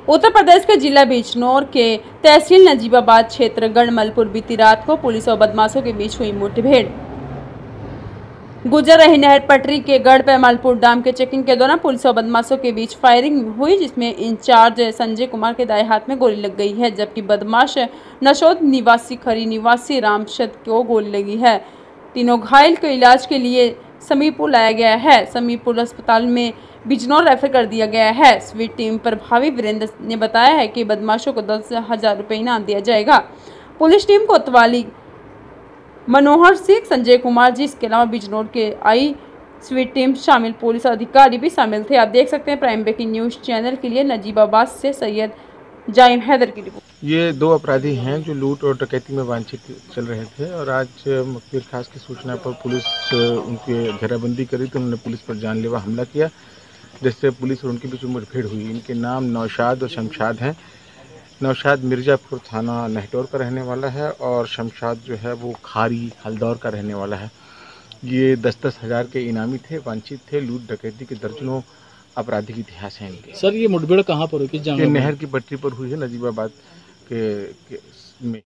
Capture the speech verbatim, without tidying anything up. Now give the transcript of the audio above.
उत्तर प्रदेश के जिला बिजनौर के तहसील नजीबाबाद क्षेत्र गढ़मलपुर बीती रात को पुलिस और बदमाशों के बीच हुई मुठभेड़। गुजर रही नहर पटरी के गढ़ पैमालपुर डैम के चेकिंग के दौरान पुलिस और बदमाशों के बीच फायरिंग हुई, जिसमें इंचार्ज संजय कुमार के दाएं हाथ में गोली लग गई है, जबकि बदमाश नशोद निवासी खरी निवासी रामशद को गोली लगी है। तीनों घायल को इलाज के लिए समीरपुर लाया गया है। समीरपुर अस्पताल में बिजनौर रेफर कर दिया गया है। स्वीट टीम प्रभारी वीरेंद्र ने बताया है कि बदमाशों को दस हजार रुपये इनाम दिया जाएगा। पुलिस टीम कोतवाली मनोहर सिंह, संजय कुमार जी, इसके अलावा बिजनौर के आई स्वीट टीम शामिल पुलिस अधिकारी भी शामिल थे। आप देख सकते हैं प्राइम ब्रेकिंग न्यूज चैनल के लिए नजीबाबाद से सैयद जाइम हैदर की रिपोर्ट। ये दो अपराधी हैं जो लूट और डकैती में वांछित चल रहे थे और आज मुखबिर खास की सूचना पर पुलिस उनकी घेराबंदी करी तो उन्होंने पुलिस पर जानलेवा हमला किया, जिससे पुलिस और उनके बीच मुठभेड़ हुई। इनके नाम नौशाद और शमशाद हैं। नौशाद मिर्जापुर थाना नहटौर का रहने वाला है और शमशाद जो है वो खारी हल्दौर का रहने वाला है। ये दस दस हजार के इनामी थे, वांछित थे। लूट डकैती के दर्जनों आपराधिक इतिहास है इनके। सर, ये मुठभेड़ कहाँ पर हुई, किस जगह? नहर की पटरी पर हुई है, नजीबाबाद के, के में।